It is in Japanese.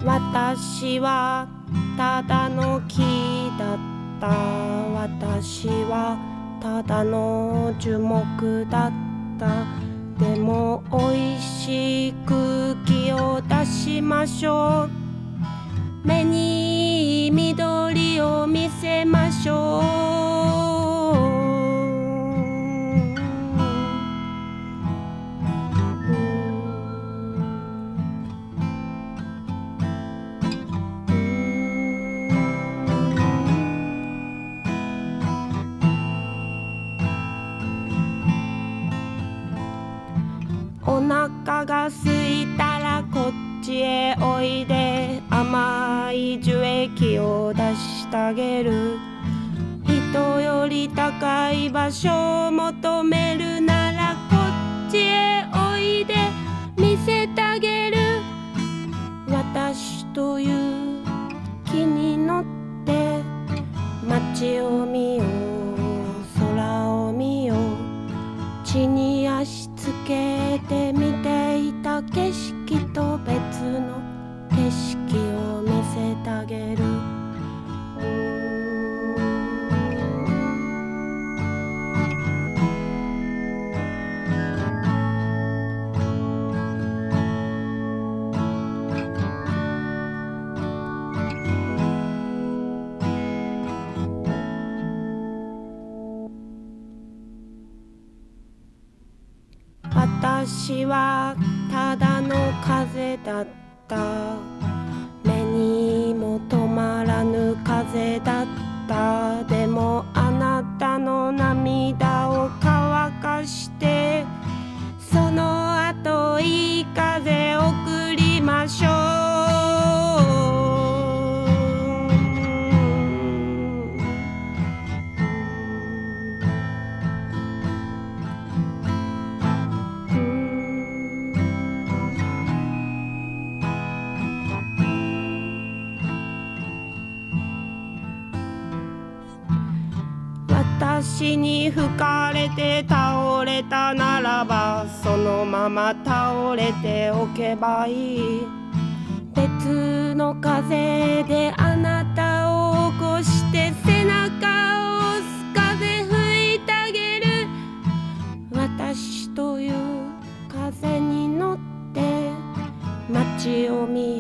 私はただの木だった。私はただの樹木だった。でもおいしい空気を出しましょう。目に緑を見せましょう。お腹が空いたらこっちへおいで。甘い樹液を出してあげる。人より高い場所を求めるならこっちへおいで。見せてあげる。私という木に乗って街を見よう、空を見よう。地に足つけて見ていた景色と別の景色を見せてあげる。私はただの風だった。目にも止まらぬ風だった。でもあなたの涙を乾かして、その後いい風送りましょう。私に吹かれて倒れたならば、そのまま倒れておけばいい。別の風であなたを起こして背中を押す。風吹いてあげる。私という風に乗って街を見